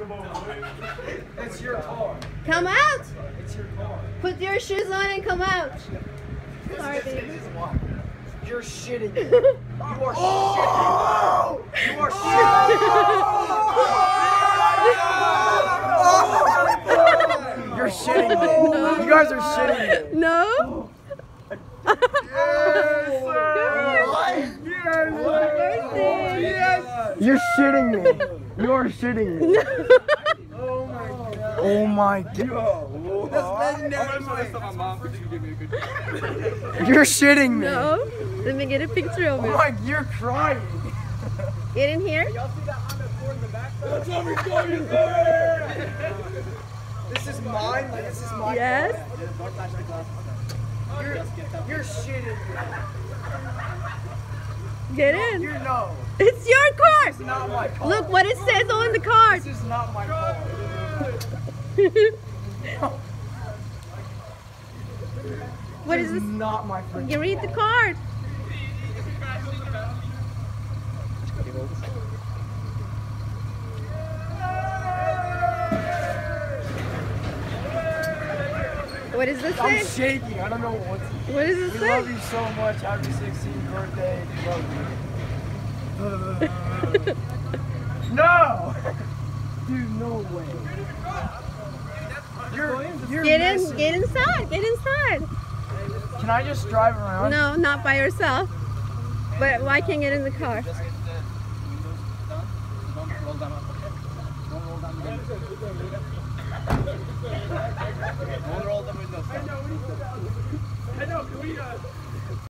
It's your car. Come out. It's your car. Put your shoes on and come out. Sorry, baby. You're shitting. You are shitting. You are shitting. You're shitting me. You guys are shitting me. No. You're shitting me. You are shitting me. Oh my god. You're shitting me. No. Let me get a picture of Oh it. my, you're crying. Get in here. Y'all see that Honda Accord in the back? This is mine. Like, this is my Yes. car. You're shitting me. Get in. You're no. It's your car. This is not my car. Look what it says on the card. This is not my car. What is this? Not my freaking You read the card. What does this I'm say? shaking. I don't know what's. What does this We say? love you so much. Happy 16th birthday. Love you. No! Dude, no way. You're Get in. messing. Get inside. Get inside. Can I just drive around? No, not by yourself. But why can't get in the car? Just get the windows down. Don't roll them up, okay? Don't roll down the windows. Don't roll the windows down. I know, can we